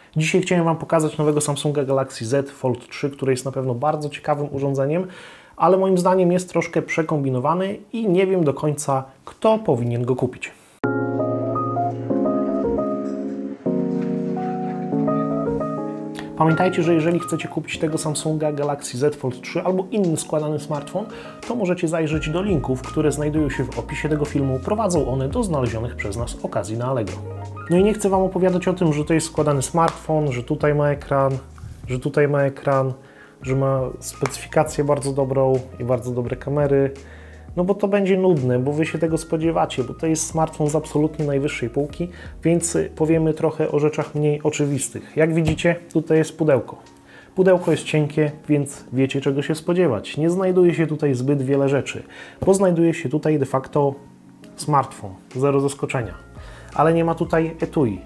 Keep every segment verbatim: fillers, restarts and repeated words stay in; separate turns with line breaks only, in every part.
Dzisiaj chciałem Wam pokazać nowego Samsunga Galaxy Z Fold trzy, który jest na pewno bardzo ciekawym urządzeniem, ale moim zdaniem jest troszkę przekombinowany i nie wiem do końca, kto powinien go kupić. Pamiętajcie, że jeżeli chcecie kupić tego Samsunga Galaxy Z Fold trzy albo inny składany smartfon, to możecie zajrzeć do linków, które znajdują się w opisie tego filmu. Prowadzą one do znalezionych przez nas okazji na Allegro. No i nie chcę Wam opowiadać o tym, że to jest składany smartfon, że tutaj ma ekran, że tutaj ma ekran, że ma specyfikację bardzo dobrą i bardzo dobre kamery. No bo to będzie nudne, bo Wy się tego spodziewacie, bo to jest smartfon z absolutnie najwyższej półki, więc powiemy trochę o rzeczach mniej oczywistych. Jak widzicie, tutaj jest pudełko. Pudełko jest cienkie, więc wiecie, czego się spodziewać. Nie znajduje się tutaj zbyt wiele rzeczy, bo znajduje się tutaj de facto smartfon, zero zaskoczenia. Ale nie ma tutaj etui.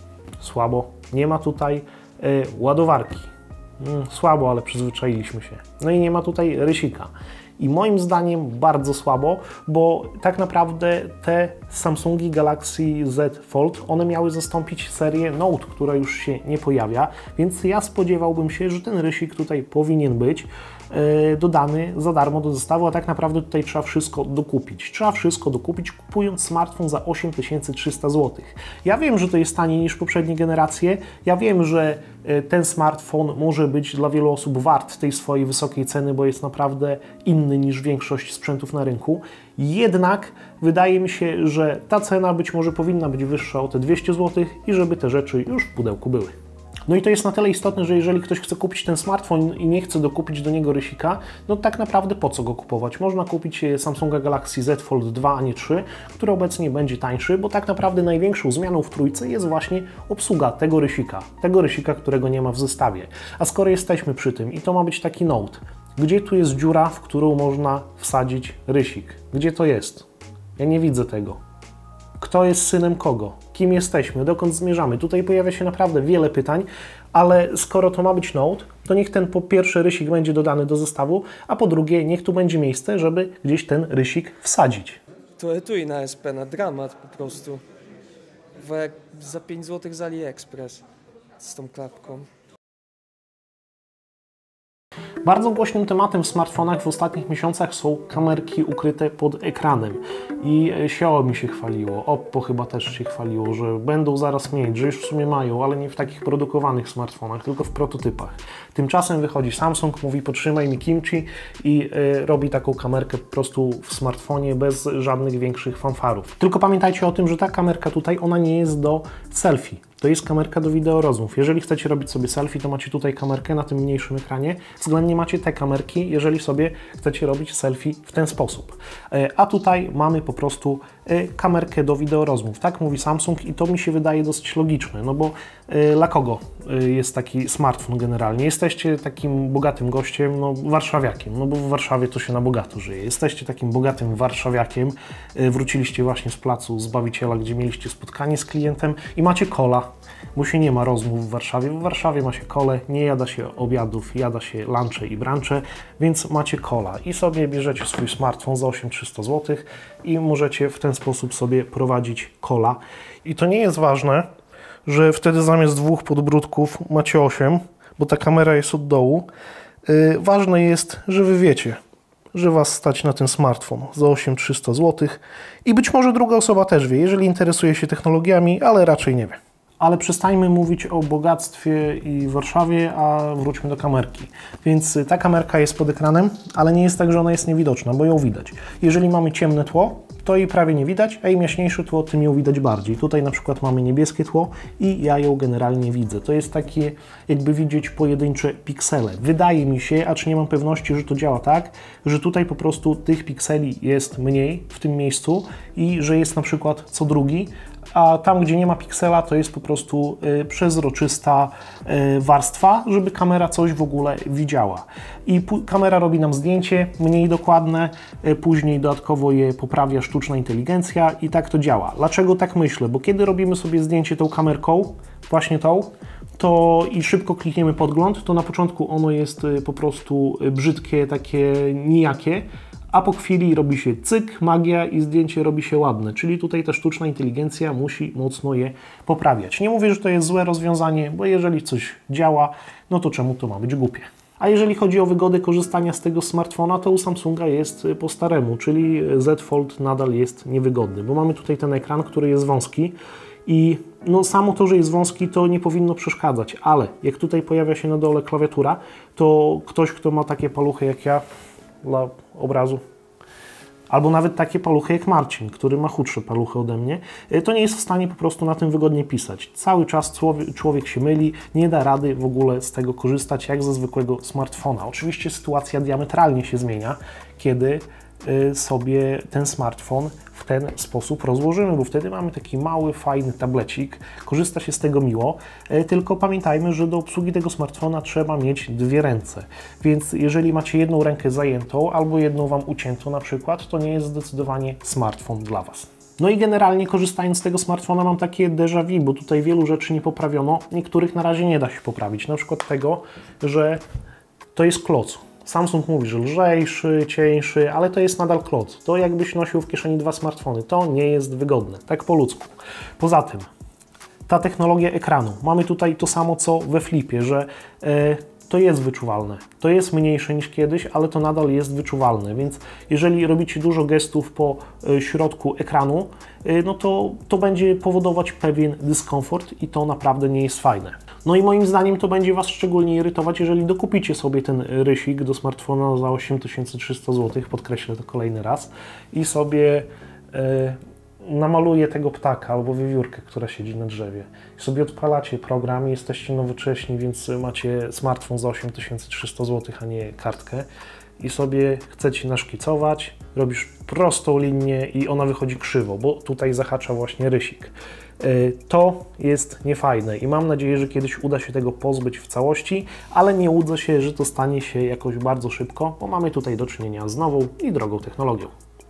Słabo. Nie ma tutaj y, ładowarki. Mm, słabo, ale przyzwyczailiśmy się. No i nie ma tutaj rysika. I moim zdaniem bardzo słabo, bo tak naprawdę te Samsungi Galaxy Z Fold, one miały zastąpić serię Note, która już się nie pojawia, więc ja spodziewałbym się, że ten rysik tutaj powinien być yy, dodany za darmo do zestawu, a tak naprawdę tutaj trzeba wszystko dokupić. Trzeba wszystko dokupić, kupując smartfon za osiem tysięcy trzysta złotych. Ja wiem, że to jest taniej niż poprzednie generacje, ja wiem, że yy, ten smartfon może być dla wielu osób wart tej swojej wysokiej ceny, bo jest naprawdę inny niż większość sprzętów na rynku. Jednak wydaje mi się, że ta cena być może powinna być wyższa o te dwieście złotych i żeby te rzeczy już w pudełku były. No i to jest na tyle istotne, że jeżeli ktoś chce kupić ten smartfon i nie chce dokupić do niego rysika, no tak naprawdę po co go kupować? Można kupić Samsunga Galaxy Z Fold dwa, a nie trzy, który obecnie będzie tańszy, bo tak naprawdę największą zmianą w trójce jest właśnie obsługa tego rysika. Tego rysika, którego nie ma w zestawie. A skoro jesteśmy przy tym i to ma być taki Note, gdzie tu jest dziura, w którą można wsadzić rysik? Gdzie to jest? Ja nie widzę tego. Kto jest synem kogo? Kim jesteśmy? Dokąd zmierzamy? Tutaj pojawia się naprawdę wiele pytań, ale skoro to ma być Note, to niech ten po pierwsze rysik będzie dodany do zestawu, a po drugie niech tu będzie miejsce, żeby gdzieś ten rysik wsadzić.
To etui na S P, na dramat po prostu. W, za pięć złotych z AliExpress z tą klapką.
Bardzo głośnym tematem w smartfonach w ostatnich miesiącach są kamerki ukryte pod ekranem. I Xiaomi się chwaliło, Oppo chyba też się chwaliło, że będą zaraz mieć, że już w sumie mają, ale nie w takich produkowanych smartfonach, tylko w prototypach. Tymczasem wychodzi Samsung, mówi potrzymaj mi kimchi i y, robi taką kamerkę po prostu w smartfonie bez żadnych większych fanfarów. Tylko pamiętajcie o tym, że ta kamerka tutaj, ona nie jest do selfie. To jest kamerka do wideorozmów. Jeżeli chcecie robić sobie selfie, to macie tutaj kamerkę na tym mniejszym ekranie. Względnie macie te kamerki, jeżeli sobie chcecie robić selfie w ten sposób. A tutaj mamy po prostu kamerkę do wideorozmów. Tak mówi Samsung i to mi się wydaje dosyć logiczne, no bo dla kogo jest taki smartfon generalnie? Jesteście takim bogatym gościem, no warszawiakiem, no bo w Warszawie to się na bogato żyje. Jesteście takim bogatym warszawiakiem, wróciliście właśnie z placu Zbawiciela, gdzie mieliście spotkanie z klientem i macie kola, bo się nie ma rozmów w Warszawie. W Warszawie ma się kole, nie jada się obiadów, jada się lunche i brunche, więc macie kola i sobie bierzecie swój smartfon za osiem tysięcy trzysta złotych i możecie w ten sposób sobie prowadzić kola. I to nie jest ważne, że wtedy zamiast dwóch podbródków macie osiem, bo ta kamera jest od dołu. Yy, ważne jest, że Wy wiecie, że Was stać na ten smartfon za osiem tysięcy trzysta złotych i być może druga osoba też wie, jeżeli interesuje się technologiami, ale raczej nie wie. Ale przestańmy mówić o bogactwie i Warszawie, a wróćmy do kamerki. Więc ta kamerka jest pod ekranem, ale nie jest tak, że ona jest niewidoczna, bo ją widać. Jeżeli mamy ciemne tło, to jej prawie nie widać, a im jaśniejsze tło, tym ją widać bardziej. Tutaj na przykład mamy niebieskie tło i ja ją generalnie widzę. To jest takie, jakby widzieć pojedyncze piksele. Wydaje mi się, acz nie mam pewności, że to działa tak, że tutaj po prostu tych pikseli jest mniej w tym miejscu i że jest na przykład co drugi, a tam, gdzie nie ma piksela, to jest po prostu y, przezroczysta y, warstwa, żeby kamera coś w ogóle widziała. I kamera robi nam zdjęcie mniej dokładne, y, później dodatkowo je poprawia sztuczna inteligencja i tak to działa. Dlaczego tak myślę? Bo kiedy robimy sobie zdjęcie tą kamerką, właśnie tą, to i szybko klikniemy podgląd, to na początku ono jest y, po prostu brzydkie, takie nijakie, a po chwili robi się cyk, magia i zdjęcie robi się ładne, czyli tutaj ta sztuczna inteligencja musi mocno je poprawiać. Nie mówię, że to jest złe rozwiązanie, bo jeżeli coś działa, no to czemu to ma być głupie? A jeżeli chodzi o wygodę korzystania z tego smartfona, to u Samsunga jest po staremu, czyli Z Fold nadal jest niewygodny, bo mamy tutaj ten ekran, który jest wąski i no samo to, że jest wąski, to nie powinno przeszkadzać, ale jak tutaj pojawia się na dole klawiatura, to ktoś, kto ma takie paluchy jak ja, dla obrazu, albo nawet takie paluchy jak Marcin, który ma chudsze paluchy ode mnie, to nie jest w stanie po prostu na tym wygodnie pisać. Cały czas człowiek się myli, nie da rady w ogóle z tego korzystać jak ze zwykłego smartfona. Oczywiście sytuacja diametralnie się zmienia, kiedy sobie ten smartfon w ten sposób rozłożymy, bo wtedy mamy taki mały, fajny tablecik, korzysta się z tego miło, tylko pamiętajmy, że do obsługi tego smartfona trzeba mieć dwie ręce, więc jeżeli macie jedną rękę zajętą albo jedną Wam uciętą na przykład, to nie jest zdecydowanie smartfon dla Was. No i generalnie korzystając z tego smartfona mam takie déjà vu, bo tutaj wielu rzeczy nie poprawiono, niektórych na razie nie da się poprawić, na przykład tego, że to jest kloc. Samsung mówi, że lżejszy, cieńszy, ale to jest nadal kloc. To jakbyś nosił w kieszeni dwa smartfony. To nie jest wygodne, tak po ludzku. Poza tym, ta technologia ekranu. Mamy tutaj to samo co we Flipie, że e, to jest wyczuwalne. To jest mniejsze niż kiedyś, ale to nadal jest wyczuwalne, więc jeżeli robicie dużo gestów po e, środku ekranu, e, no to to będzie powodować pewien dyskomfort i to naprawdę nie jest fajne. No i moim zdaniem to będzie Was szczególnie irytować, jeżeli dokupicie sobie ten rysik do smartfona za osiem tysięcy trzysta złotych, podkreślę to kolejny raz, i sobie e, namaluje tego ptaka albo wiewiórkę, która siedzi na drzewie. I sobie odpalacie program i jesteście nowocześni, więc macie smartfon za osiem tysięcy trzysta złotych, a nie kartkę. I sobie chcecie naszkicować, robisz prostą linię i ona wychodzi krzywo, bo tutaj zahacza właśnie rysik. To jest niefajne i mam nadzieję, że kiedyś uda się tego pozbyć w całości, ale nie łudzę się, że to stanie się jakoś bardzo szybko, bo mamy tutaj do czynienia z nową i drogą technologią.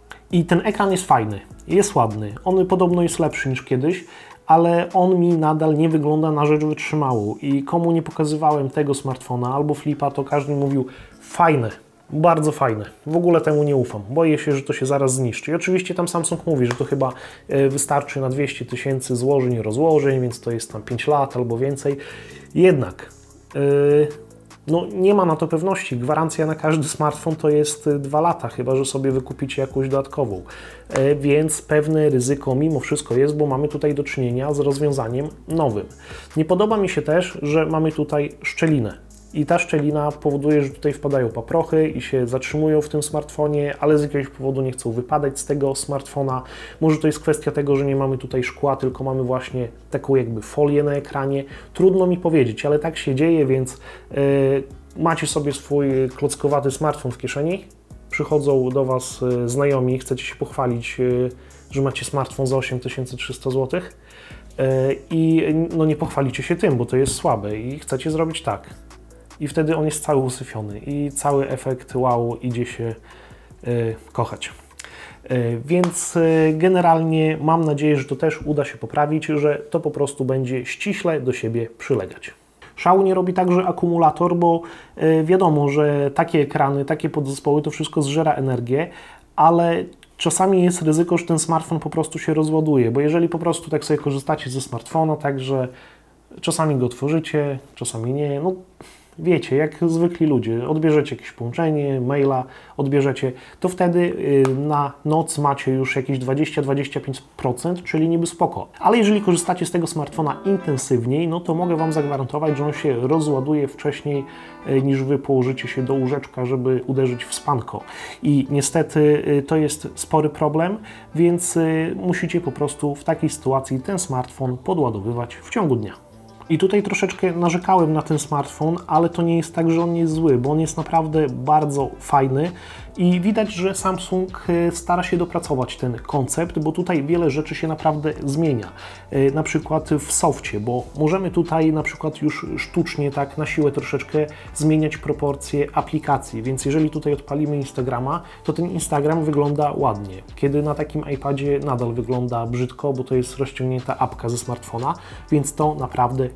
I ten ekran jest fajny, jest ładny, on podobno jest lepszy niż kiedyś, ale on mi nadal nie wygląda na rzecz wytrzymałą i komu nie pokazywałem tego smartfona albo Flipa, to każdy mówił fajne. Bardzo fajne. W ogóle temu nie ufam. Boję się, że to się zaraz zniszczy. I oczywiście tam Samsung mówi, że to chyba wystarczy na dwieście tysięcy złożeń i rozłożeń, więc to jest tam pięć lat albo więcej. Jednak yy, no nie ma na to pewności. Gwarancja na każdy smartfon to jest dwa lata, chyba że sobie wykupicie jakąś dodatkową. Yy, więc pewne ryzyko mimo wszystko jest, bo mamy tutaj do czynienia z rozwiązaniem nowym. Nie podoba mi się też, że mamy tutaj szczelinę. I ta szczelina powoduje, że tutaj wpadają paprochy i się zatrzymują w tym smartfonie, ale z jakiegoś powodu nie chcą wypadać z tego smartfona. Może to jest kwestia tego, że nie mamy tutaj szkła, tylko mamy właśnie taką jakby folię na ekranie. Trudno mi powiedzieć, ale tak się dzieje, więc yy, macie sobie swój klockowaty smartfon w kieszeni, przychodzą do Was yy, znajomi, chcecie się pochwalić, yy, że macie smartfon za osiem tysięcy trzysta złotych yy, i no nie pochwalicie się tym, bo to jest słabe i chcecie zrobić tak. I wtedy on jest cały usyfiony i cały efekt wow idzie się y, kochać. Y, więc y, generalnie mam nadzieję, że to też uda się poprawić, że to po prostu będzie ściśle do siebie przylegać. Szału nie robi także akumulator, bo y, wiadomo, że takie ekrany, takie podzespoły to wszystko zżera energię, ale czasami jest ryzyko, że ten smartfon po prostu się rozładuje, bo jeżeli po prostu tak sobie korzystacie ze smartfona, tak że czasami go otworzycie, czasami nie, no wiecie, jak zwykli ludzie, odbierzecie jakieś połączenie, maila, odbierzecie, to wtedy na noc macie już jakieś dwadzieścia do dwudziestu pięciu procent, czyli niby spoko. Ale jeżeli korzystacie z tego smartfona intensywniej, no to mogę Wam zagwarantować, że on się rozładuje wcześniej niż Wy położycie się do łóżeczka, żeby uderzyć w spanko. I niestety to jest spory problem, więc musicie po prostu w takiej sytuacji ten smartfon podładowywać w ciągu dnia. I tutaj troszeczkę narzekałem na ten smartfon, ale to nie jest tak, że on jest zły, bo on jest naprawdę bardzo fajny i widać, że Samsung stara się dopracować ten koncept, bo tutaj wiele rzeczy się naprawdę zmienia. Na przykład w softie, bo możemy tutaj na przykład już sztucznie tak na siłę troszeczkę zmieniać proporcje aplikacji, więc jeżeli tutaj odpalimy Instagrama, to ten Instagram wygląda ładnie, kiedy na takim iPadzie nadal wygląda brzydko, bo to jest rozciągnięta apka ze smartfona, więc to naprawdę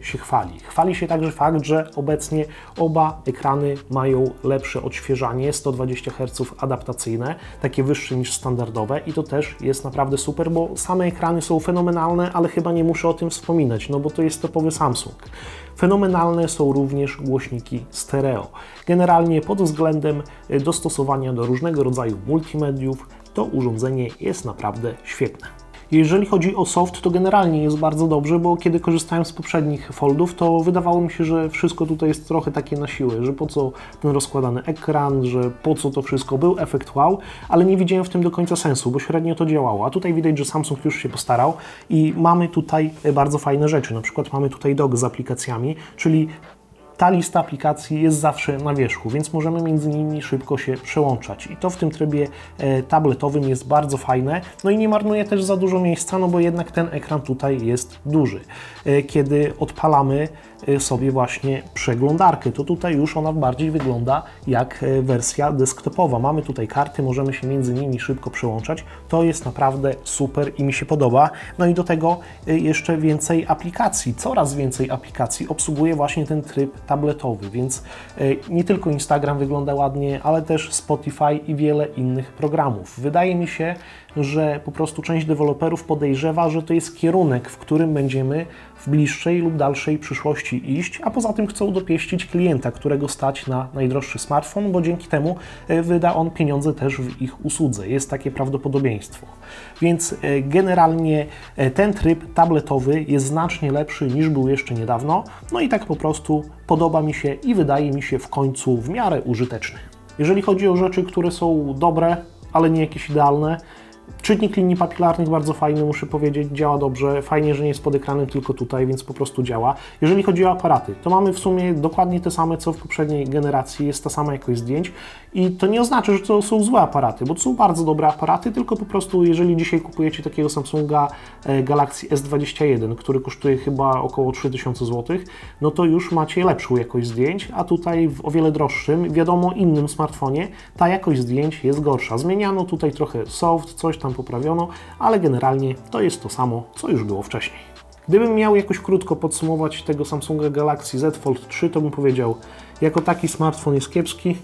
się chwali. Chwali się także fakt, że obecnie oba ekrany mają lepsze odświeżanie, sto dwadzieścia herców adaptacyjne, takie wyższe niż standardowe i to też jest naprawdę super, bo same ekrany są fenomenalne, ale chyba nie muszę o tym wspominać, no bo to jest topowy Samsung. Fenomenalne są również głośniki stereo. Generalnie pod względem dostosowania do różnego rodzaju multimediów to urządzenie jest naprawdę świetne. Jeżeli chodzi o soft, to generalnie jest bardzo dobrze, bo kiedy korzystałem z poprzednich Foldów, to wydawało mi się, że wszystko tutaj jest trochę takie na siłę, że po co ten rozkładany ekran, że po co to wszystko, był efekt wow, ale nie widziałem w tym do końca sensu, bo średnio to działało. A tutaj widać, że Samsung już się postarał i mamy tutaj bardzo fajne rzeczy. Na przykład mamy tutaj dock z aplikacjami, czyli ta lista aplikacji jest zawsze na wierzchu, więc możemy między nimi szybko się przełączać i to w tym trybie e, tabletowym jest bardzo fajne, no i nie marnuje też za dużo miejsca, no bo jednak ten ekran tutaj jest duży. E, kiedy odpalamy e, sobie właśnie przeglądarkę, to tutaj już ona bardziej wygląda jak e, wersja desktopowa. Mamy tutaj karty, możemy się między nimi szybko przełączać, to jest naprawdę super i mi się podoba. No i do tego e, jeszcze więcej aplikacji, coraz więcej aplikacji obsługuje właśnie ten tryb tabletowy, więc nie tylko Instagram wygląda ładnie, ale też Spotify i wiele innych programów. Wydaje mi się, że po prostu część deweloperów podejrzewa, że to jest kierunek, w którym będziemy w bliższej lub dalszej przyszłości iść, a poza tym chcą dopieścić klienta, którego stać na najdroższy smartfon, bo dzięki temu wyda on pieniądze też w ich usłudze. Jest takie prawdopodobieństwo. Więc generalnie ten tryb tabletowy jest znacznie lepszy niż był jeszcze niedawno, no i tak po prostu podoba mi się i wydaje mi się w końcu w miarę użyteczny. Jeżeli chodzi o rzeczy, które są dobre, ale nie jakieś idealne, czytnik linii papilarnych bardzo fajny, muszę powiedzieć, działa dobrze. Fajnie, że nie jest pod ekranem, tylko tutaj, więc po prostu działa. Jeżeli chodzi o aparaty, to mamy w sumie dokładnie te same, co w poprzedniej generacji, jest ta sama jakość zdjęć i to nie oznacza, że to są złe aparaty, bo to są bardzo dobre aparaty, tylko po prostu jeżeli dzisiaj kupujecie takiego Samsunga Galaxy S dwadzieścia jeden, który kosztuje chyba około trzy tysiące złotych, no to już macie lepszą jakość zdjęć, a tutaj w o wiele droższym, wiadomo innym smartfonie, ta jakość zdjęć jest gorsza. Zmieniano tutaj trochę soft, coś tam poprawiono, ale generalnie to jest to samo, co już było wcześniej. Gdybym miał jakoś krótko podsumować tego Samsunga Galaxy Z Fold trzy, to bym powiedział, jako taki smartfon jest kiepski,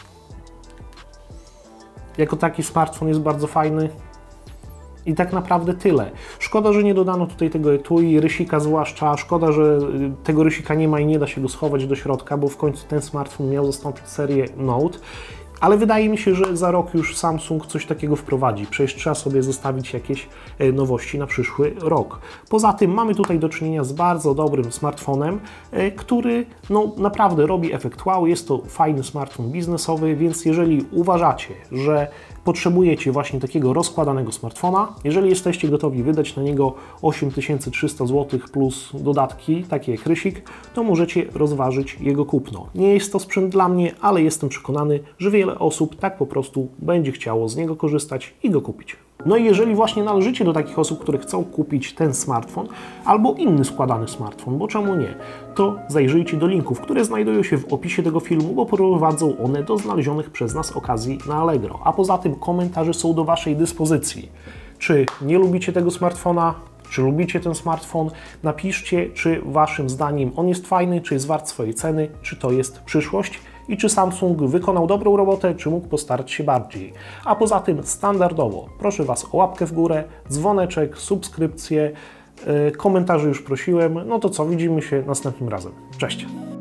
jako taki smartfon jest bardzo fajny i tak naprawdę tyle. Szkoda, że nie dodano tutaj tego etui, rysika zwłaszcza, szkoda, że tego rysika nie ma i nie da się go schować do środka, bo w końcu ten smartfon miał zastąpić serię Note. Ale wydaje mi się, że za rok już Samsung coś takiego wprowadzi. Przecież trzeba sobie zostawić jakieś nowości na przyszły rok. Poza tym mamy tutaj do czynienia z bardzo dobrym smartfonem, który no, naprawdę robi efekt wow. Jest to fajny smartfon biznesowy, więc jeżeli uważacie, że potrzebujecie właśnie takiego rozkładanego smartfona, jeżeli jesteście gotowi wydać na niego osiem tysięcy trzysta złotych plus dodatki, takie jak rysik, to możecie rozważyć jego kupno. Nie jest to sprzęt dla mnie, ale jestem przekonany, że wiele osób tak po prostu będzie chciało z niego korzystać i go kupić. No i jeżeli właśnie należycie do takich osób, które chcą kupić ten smartfon albo inny składany smartfon, bo czemu nie, to zajrzyjcie do linków, które znajdują się w opisie tego filmu, bo prowadzą one do znalezionych przez nas okazji na Allegro. A poza tym komentarze są do Waszej dyspozycji. Czy nie lubicie tego smartfona? Czy lubicie ten smartfon? Napiszcie, czy Waszym zdaniem on jest fajny, czy jest wart swojej ceny, czy to jest przyszłość i czy Samsung wykonał dobrą robotę, czy mógł postarać się bardziej. A poza tym standardowo proszę Was o łapkę w górę, dzwoneczek, subskrypcję, yy, komentarze już prosiłem. No to co, widzimy się następnym razem. Cześć!